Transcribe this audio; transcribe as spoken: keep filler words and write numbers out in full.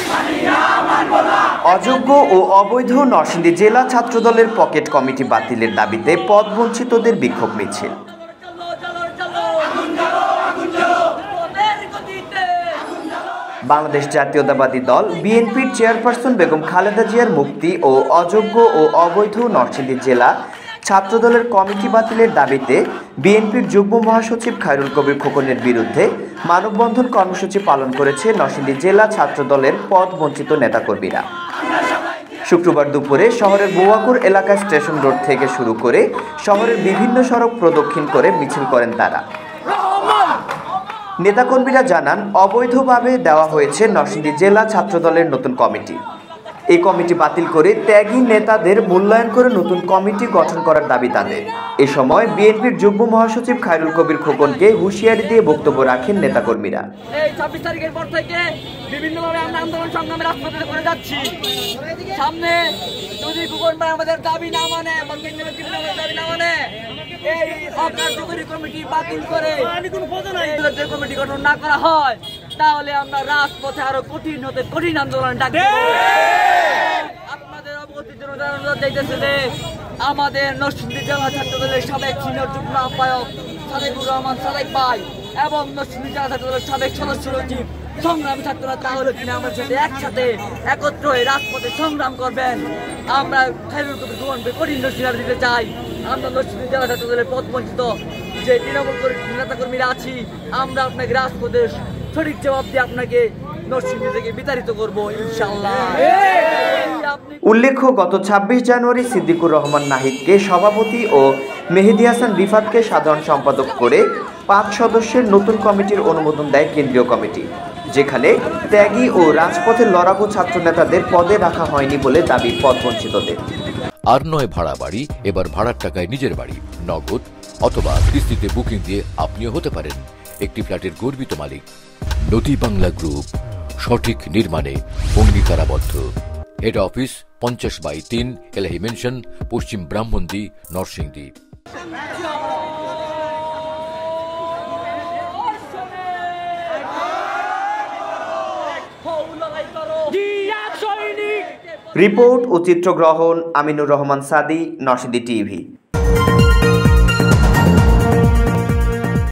অযোগ্য ও অবৈধ নরসিংদী জেলা ছাত্রদলের পকেট কমিটি বাতিলের দাবিতে পদ বঞ্চিতদের বিক্ষোভ মিছিল। বাংলাদেশ জাতীয়তাবাদী দল বিএনপির চেয়ারপারসন বেগম খালেদা জিয়ার মুক্তি ও অযোগ্য ও অবৈধ নরসিংদী জেলা ছাত্রদলের কমিটি বাতিলের দাবিতে বিএনপির যুগ্ম মহাসচিব খায়রুল কবির খোকনের বিরুদ্ধে মানববন্ধন কর্মসূচি পালন করেছে নরসিংদী জেলা ছাত্রদলের পদ বঞ্চিত নেতাকর্মীরা। শুক্রবার দুপুরে শহরের বোয়াকুর এলাকায় স্টেশন রোড থেকে শুরু করে শহরের বিভিন্ন সড়ক প্রদক্ষিণ করে মিছিল করেন তারা। নেতাকর্মীরা জানান, অবৈধভাবে দেওয়া হয়েছে নরসিংদী জেলা ছাত্রদলের নতুন কমিটি। এই কমিটি বাতিল করে ত্যাগী নেতাদের মূল্যায়ন করে নতুন কমিটি গঠন করার দাবি তাদের। এ সময় বিএনপির যুগ্ম মহাসচিব খায়রুল কবির খোকনকে হুঁশিয়ারি দিয়ে বক্তব্য রাখেন নেতাকর্মীরা। এই ছাব্বিশ তারিখের পর থেকে বিভিন্নভাবে আমরা আন্দোলন সংগ্রামে রাজপথে করে যাচ্ছি। সামনে যদি খোকন ভাই আমাদের দাবি না মানে দাবি না মানে এই অকার্যকরী কমিটি বাতিল করে যে কমিটি গঠন না করা হয়, তাহলে আমরা রাজপথে আরো কঠিন হতে কঠিন আন্দোলন ডাকবো। আপনাদের অবগতির জন্য জানানো যাইতেছে যে আমাদের নরসিংদী জেলা ছাত্রদলের সাবেক সিনিয়র যুগ্ম আহ্বায়ক সাদেকুর রহমান সাদেক ভাই এবং নরসিংদী জেলা ছাত্রদলের সাবেক সদস্য সচিব সংগ্রামী ছাত্ররা তাহলে কিনা আমার সাথে একসাথে একত্র হয়ে রাজপথে সংগ্রাম করবেন। আমরা খায়রুল কবির খোকনকে কঠিন হুঁশিয়ারি দিতে চাই। আমরা নরসিংদী জেলা ছাত্রদলের পথ বঞ্চিত যে তৃণমূল নেতাকর্মীরা আছি, আমরা আপনাকে রাজপথে সঠিক জবাব দিয়ে আপনাকে নরসিংদী থেকে বিতাড়িত করবো ইনশাআল্লাহ। উল্লেখ্য, গত ছাব্বিশ জানুয়ারি সিদ্দিকুর রহমান নাহিদকে সভাপতি ও মেহেদী হাসান রিফাতকে সাধারণ সম্পাদক করে পাঁচ সদস্যের নতুন কমিটির অনুমোদন দেয় কেন্দ্রীয় কমিটি, যেখানে ত্যাগী ও রাজপথের লড়াকু ছাত্র নেতাদের পদে রাখা হয়নি বলে দাবি পদ বঞ্চিতদের। আর নয় ভাড়া বাড়ি, এবার ভাড়ার টাকায় নিজের বাড়ি, নগদ অথবা কিস্তিতে বুকিং দিয়ে আপনিও হতে পারেন একটি ফ্ল্যাটের গর্বিত মালিক। নদী বাংলা গ্রুপ, সঠিক নির্মাণে অঙ্গীকারাবদ্ধ। হেড অফিস পঞ্চাশ বাই তিন এলাহি মেনশন, পশ্চিম ব্রাহ্মণদী, নরসিংদী। রিপোর্ট ও চিত্রগ্রহণ আমিনুর রহমান সাদি, নরসিংদী টিভি।